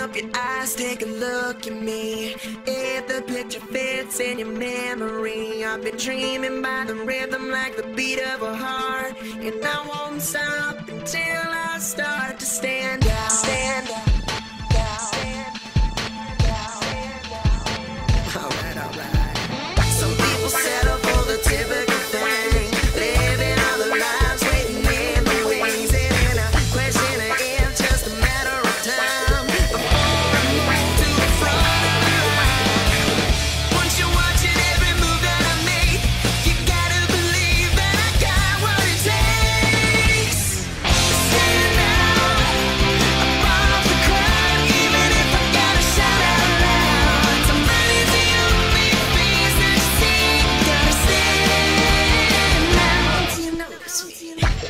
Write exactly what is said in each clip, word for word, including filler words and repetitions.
up your eyes, take a look at me. If the picture fits in your memory, I've been dreaming by the rhythm like the beat of a heart, and I won't stop until I start to stand out. Stand out. Alright, alright. Some people settle for the typical thing, living all their lives waiting in the wings. It ain't a question of if, just a matter of time before I move to the front of the line. Once you're watching every move that I make, you gotta believe that I got what it takes to stand out above the crowd, even if I gotta shout out loud. Somebody's the only face that you see. Gotta stand out. You know it's me.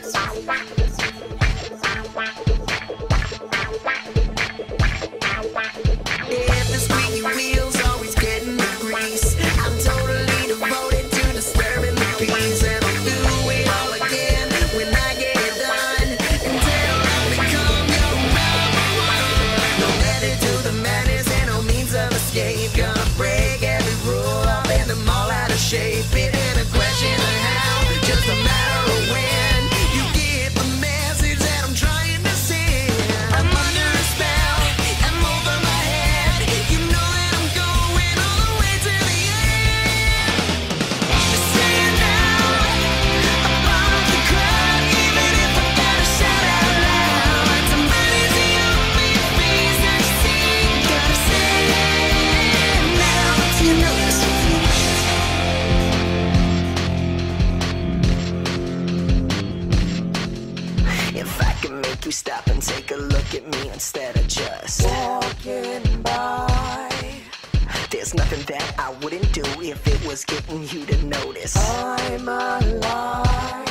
If the squeaky wheels always getting the grease, I'm totally devoted to disturbing the peace, and I'll do it all again when I get it done until I become your number one. No method to the madness and no means of escape. Gonna break every rule, I'll bend them all out of shape. It ain't a question of how, just a matter of when. You get the message that I'm trying to send. I'm under a spell, I'm over my head. You know that I'm going all the way to the end. Stand out above the crowd, even if I gotta shout out loud. Somebody's the only face that you see. Gotta stand out. You know it's me. If I can make you stop and take a look at me instead of just walking by, there's nothing that I wouldn't do if it was getting you to notice I'm alive.